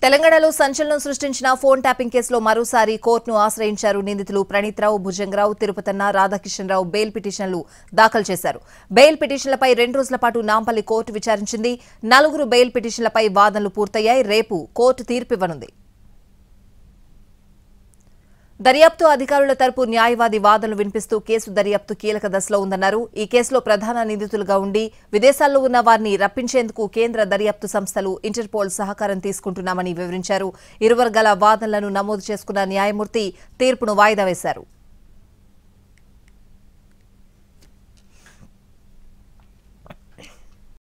తెలంగాణలో సంచలనం సృష్టించిన ఫోన్ ట్యాపింగ్ కేసులో మరోసారి కోర్టును ఆశ్రయించారు నిందితులు ప్రణీత్రావు, భుజంగరావు, తిరుపతన్న, రాధాకిషన్రావు బెయిల్ పిటిషన్లు దాఖలు చేశారు. బెయిల్ పిటిషన్లపై 2 రోజుల పాటు నాంపల్లి కోర్టు విచారించింది. 4 బెయిల్ పిటిషన్లపై వాదనలు పూర్తయ్యాయి. రేపు కోర్టు తీర్పు ఇవ్వనుంది. దర్యాప్తు అధికారుల తరపు న్యాయవాది వాదనలు వినిపిస్తూ కేసు దర్యాప్తు కీలక దశలో ఉందన్నారు. ఈ కేసులో ప్రధాన నిందితులుగా ఉండి విదేశాల్లో ఉన్న వారిని రప్పించేందుకు కేంద్ర దర్యాప్తు సంస్థలు ఇంటర్పోల్ సహకారం తీసుకుంటున్నామని వివరించారు. ఇరు వర్గాల వాదనలను నమోదు చేసుకున్న న్యాయమూర్తి తీర్పును వాయిదా వేశారు.